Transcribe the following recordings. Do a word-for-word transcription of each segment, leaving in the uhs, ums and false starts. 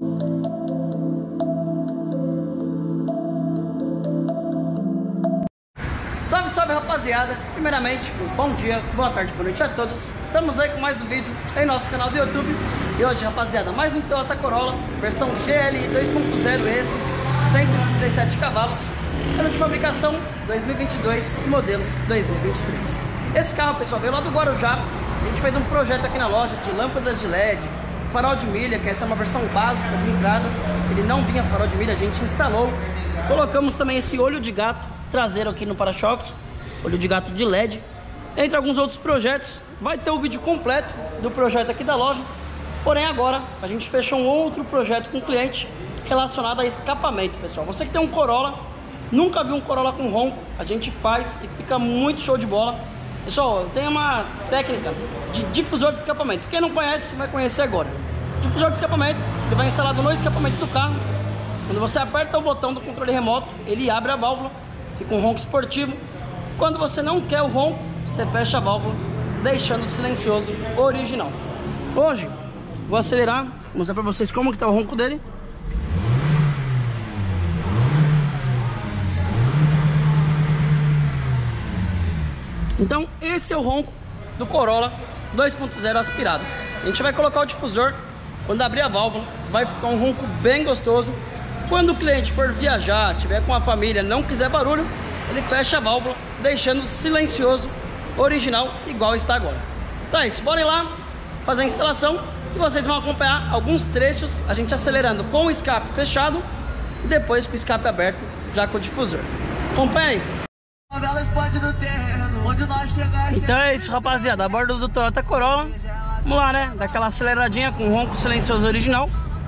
Salve, salve, rapaziada! Primeiramente, bom dia, boa tarde, boa noite a todos. Estamos aí com mais um vídeo em nosso canal do YouTube. E hoje, rapaziada, mais um Toyota Corolla versão G L I dois ponto zero, esse cento e cinquenta e sete cavalos, ano de fabricação dois mil e vinte e dois, modelo dois mil e vinte e três. Esse carro, pessoal, veio lá do Guarujá. A gente fez um projeto aqui na loja de lâmpadas de L E D, farol de milha, que essa é uma versão básica de entrada. Ele não vinha farol de milha, a gente instalou. Colocamos também esse olho de gato traseiro aqui no para-choque, olho de gato de L E D, entre alguns outros projetos. Vai ter o vídeo completo do projeto aqui da loja. Porém agora a gente fechou um outro projeto com o cliente relacionado a escapamento, pessoal. Você que tem um Corolla, nunca viu um Corolla com ronco, a gente faz e fica muito show de bola. Pessoal, eu tenho uma técnica de difusor de escapamento. Quem não conhece vai conhecer agora. Difusor de escapamento, ele vai instalado no escapamento do carro. Quando você aperta o botão do controle remoto, ele abre a válvula, fica um ronco esportivo. Quando você não quer o ronco, você fecha a válvula, deixando o silencioso original. Hoje, vou acelerar, vou mostrar pra vocês como que tá o ronco dele. Então, esse é o ronco do Corolla dois ponto zero aspirado. A gente vai colocar o difusor, quando abrir a válvula, vai ficar um ronco bem gostoso. Quando o cliente for viajar, tiver com a família, não quiser barulho, ele fecha a válvula, deixando silencioso, original, igual está agora. Então é isso, bora ir lá fazer a instalação e vocês vão acompanhar alguns trechos, a gente acelerando com o escape fechado e depois com o escape aberto, já com o difusor. Acompanha aí. Então é isso, rapaziada, a bordo do Toyota Corolla. Vamos lá, né? Daquela aceleradinha com ronco silencioso original.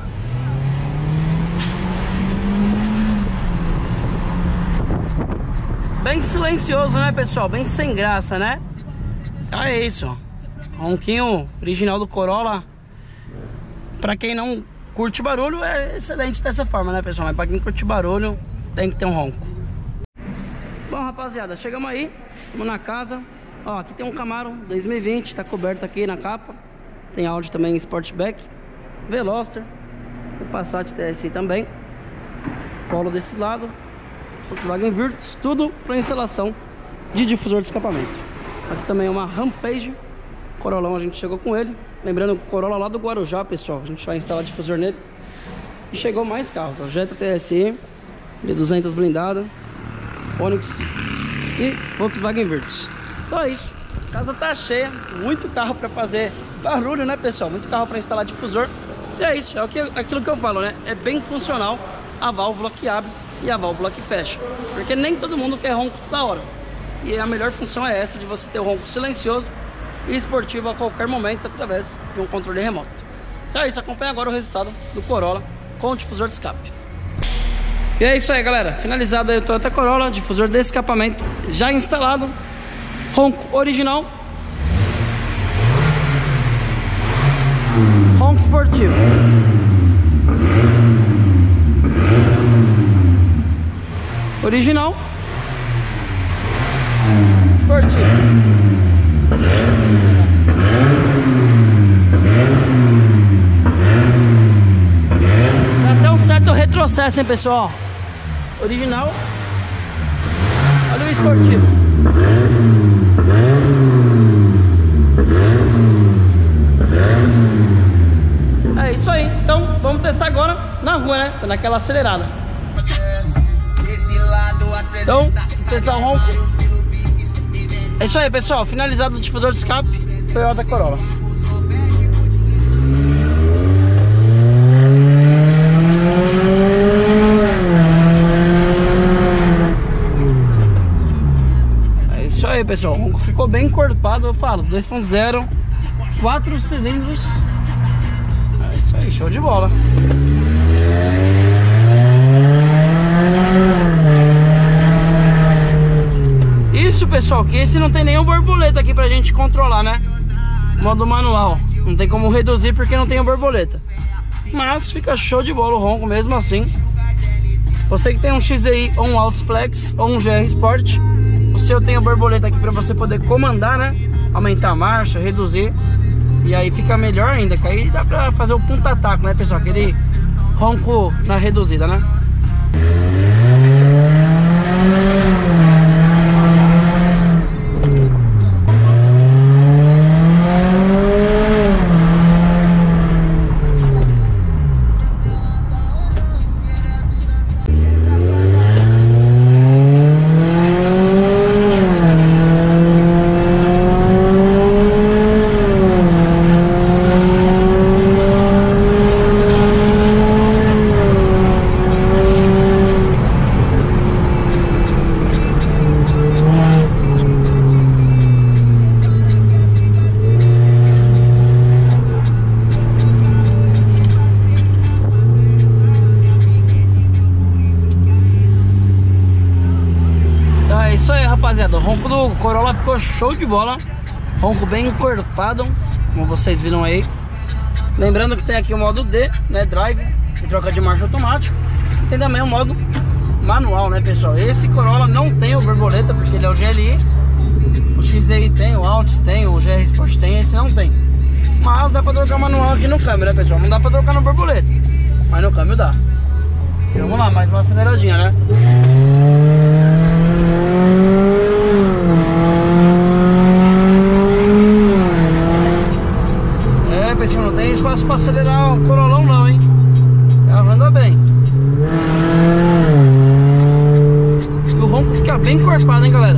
Bem silencioso, né, pessoal? Bem sem graça, né? Então é isso, ó. Ronquinho original do Corolla. Pra quem não curte barulho, é excelente dessa forma, né, pessoal? Mas pra quem curte barulho, tem que ter um ronco. Bom, rapaziada, chegamos aí. Estamos na casa. Ó, aqui tem um Camaro dois mil e vinte, tá coberto aqui na capa. Tem áudio também, Sportback, Veloster, o Passat T S I também. Polo desse lado, Volkswagen Virtus, tudo para instalação de difusor de escapamento. Aqui também é uma Rampage, Corollão, a gente chegou com ele. Lembrando que o Corolla lá do Guarujá, pessoal, a gente vai instalar difusor nele. E chegou mais carros, ó, Jetta T S I, B duzentos blindada, Onix e Volkswagen Virtus. Então é isso, a casa tá cheia, muito carro para fazer barulho, né, pessoal? Muito carro para instalar difusor. E é isso, é aquilo que eu falo, né? É bem funcional a válvula que abre e a válvula que fecha, porque nem todo mundo quer ronco toda hora. E a melhor função é essa, de você ter o ronco silencioso e esportivo a qualquer momento através de um controle remoto. Então é isso, acompanha agora o resultado do Corolla com o difusor de escape. E é isso aí, galera, finalizado aí o Toyota Corolla, difusor de escapamento já instalado, ronco original, ronco esportivo. Original, esportivo. Dá até um certo retrocesso, hein, pessoal? Original. Olha o esportivo. É isso aí. Então, vamos testar agora na rua, né? Naquela acelerada. Então, vamos testar o ronco. É isso aí, pessoal. Finalizado o difusor de escape, Toyota Corolla. É isso aí, pessoal. O ronco ficou bem encorpado, eu falo. dois ponto zero, quatro cilindros. É isso aí, show de bola. Isso, pessoal, que esse não tem nenhum borboleta aqui pra gente controlar, né? Modo manual. Não tem como reduzir porque não tem a borboleta. Mas fica show de bola o ronco mesmo assim. Você que tem um X E I ou um Altos Flex ou um G R Sport, o seu tem a borboleta aqui pra você poder comandar, né? Aumentar a marcha, reduzir. E aí fica melhor ainda, que aí dá pra fazer o punta-taco, né, pessoal? Aquele ronco na reduzida, né? É isso aí, rapaziada. O ronco do Corolla ficou show de bola. Ronco bem encorpado, como vocês viram aí. Lembrando que tem aqui o modo D, né, Drive, que troca de marcha automático. E tem também o modo manual, né, pessoal. Esse Corolla não tem o borboleta, porque ele é o G L I. O X E I tem, o Altis tem, o G R Sport tem, esse não tem. Mas dá pra trocar manual aqui no câmbio, né, pessoal? Não dá pra trocar no borboleta, mas no câmbio dá. E vamos lá, mais uma aceleradinha, né? É, pessoal, não tem espaço pra acelerar o Corolão não, hein? O carro anda bem. E o ronco fica bem encorpado, hein, galera?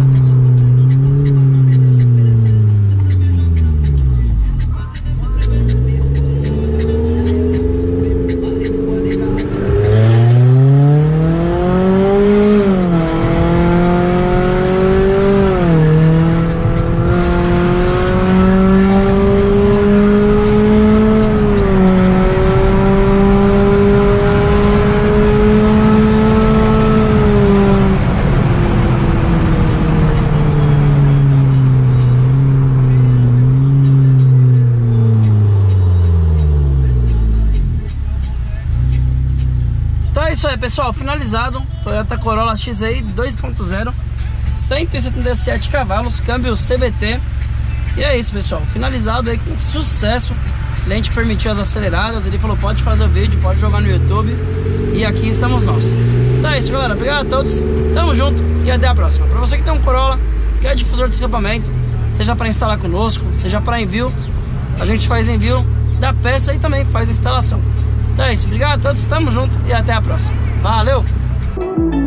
Então é isso aí, pessoal, finalizado Toyota Corolla X E I dois ponto zero, cento e setenta e sete cavalos, câmbio C V T. E é isso, pessoal, finalizado aí com sucesso. O cliente permitiu as aceleradas, ele falou pode fazer o vídeo, pode jogar no YouTube. E aqui estamos nós. Então é isso, galera, obrigado a todos, tamo junto e até a próxima. Pra você que tem um Corolla, quer difusor de escapamento, seja para instalar conosco, seja para envio, a gente faz envio da peça e também faz instalação. Então é isso, obrigado a todos, tamo junto e até a próxima. Valeu!